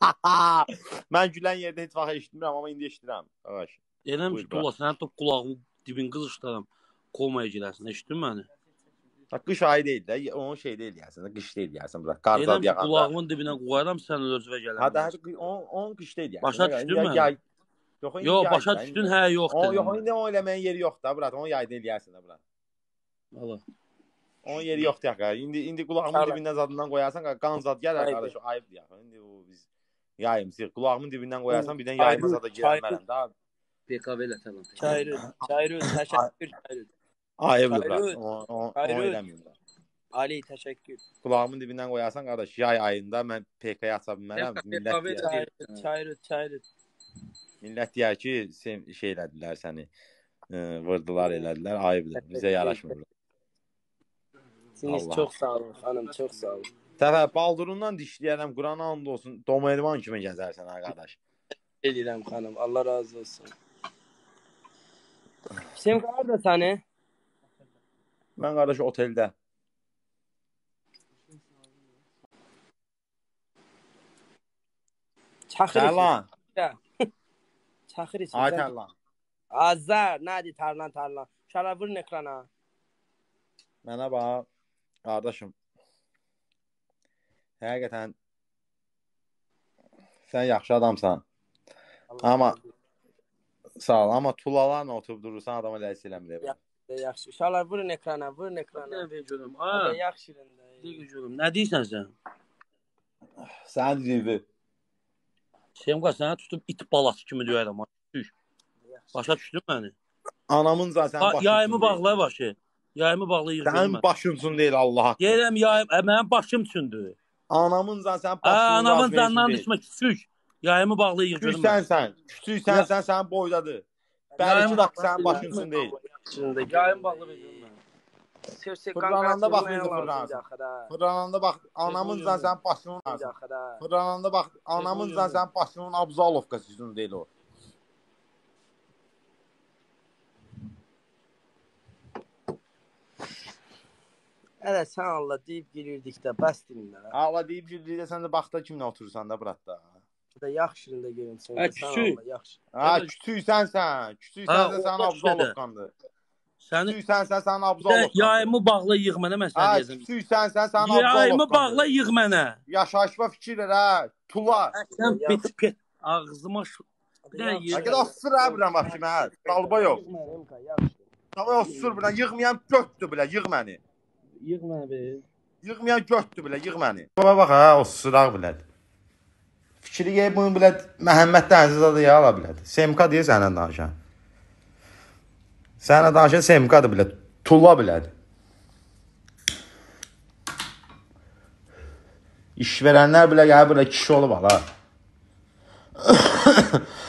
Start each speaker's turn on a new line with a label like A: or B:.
A: Mən gülən yerdə heç vaxt eşitmirəm, amma indi eşidirəm. Ağaş.
B: Deyirəm ki, Tula, sənin top qulağımın dibin qızışdıram. Komaya girərsən, eşitdin məni?
A: Qış ayı deyil də, onun şey deyil yəni, qış deyil yəni, bura qar zad yağanda.
B: Qulağımın dibinə qoyaram sən özünə gələn.
A: Hə, onun qış deyil yəni.
B: Başa düşdün məni? Yox, başa düşdün, hə, yox dedim.
A: Yox, indi o eləməyin yeri yoxdur da, bura. Onu yayda eləyərsən də bura.
B: Valla.
A: Onun yeri yoxdur ya. İndi qulağımın dibindən zadından qoyarsan, qan zad gələr qardaş, ayıbdır ya. İndi o biz yayımız. Qulağımın dibindən qoyarsan, birdən yayıma zada girmərəm də.
B: PKV ilə tamam.
C: Çayır, təşəkkür Çayır.
A: Ayıbdır bura. O eləməyim də.
C: Ali, təşəkkür.
A: Qulağımın dibindən qoyarsan qardaş, yay ayında mən PK-ya aça bilmərəm.
C: Çayır.
A: Millət deyər ki, şey elədilər səni, vurdular, elədilər, ayıbdır, bizə yaraşmır.
C: Siz çox sağ olun, xanım, çox sağ olun.
A: Təfə, baldurundan dişləyərəm, Qurana and olsun, Domerman kimi gəzərsən, ha, qardaş.
C: Eləyirəm, xanım, Allah razı olsun. Semka harada səni?
A: Mən qardaş oteldə.
C: Çaxır
A: Tərlan.
C: Çaxır için.
A: Ay Tərlan.
C: Azar, nədir tarlan. Şara vurun ekrana.
A: Mənə bax, qardaşım. Həqiqətən sən yaxşı adamsan. Amma sağ ol, amma tulalarla oturub durursan adama ləys eləmir.
C: Yaxşı. Şara vurun ekrana.
B: Nə görüm?
C: Yaxşı.
B: Nə deyirsən sən?
A: Sən deyirdi.
B: Semqa sənə tutub it balası kimi döyərəm. Başa düşdün məni?
A: Anamınca sən başın.
B: Yayımı bağla başı. Yayımı bağla yığdırma.
A: Sən başın üçün deyil Allah.
B: Deyirəm yayım, mənim başım üçündür.
A: Anamınca sən başın.
B: Anamın canından düşmə küçük. Yayımı bağla yığdırma.
A: Küçüksən sən boydadır. Bəlkə də sənin başın üçün deyil.
B: Yayımı bağla yığdırma.
A: Fırlananda bax necə fırlanırsan. Fırlananda bax anamınca sən başının. Fırlananda bax anamınca sən başının Abzalovkası üçün deyil o.
C: Hələ sən Allah deyib girirdik də, bəs dinlə.
A: Allah deyib girirdik də, sən də baxda kimlə oturursan da bıratda.
C: Yaxşırında görün sən.
B: Küçük.
A: Küçüksən sən. Küçüksən sən Abzalovkandır. Küçüksən sən Abzalovkandır.
B: Yayımı bağla yığ mənə məsələ deyəcəm.
A: Küçüksən sən Abzalovkandır.
B: Yayımı bağla yığ mənə.
A: Yaşaşma fikir ver ha. Tula.
B: Sən pet ağzıma
A: Həqiqət asır ha bilən bax kimi ha. Dalba yox. Tamam asır bilən yığmayan götdür bilən yığ məni.
B: Yığ məni be.
A: Yığmayan götdür bilən yığ məni. Baba bax ha o sıraq bilən. Fikri gəlib bunu bilən Məhəmməd Dənizzadə ya ala bilən. Semka deyə səndən danışan. Sənə danışan Semkadır bilən. Tula bilən. İş verənlər bilə gəlib bilə kişi olub ala.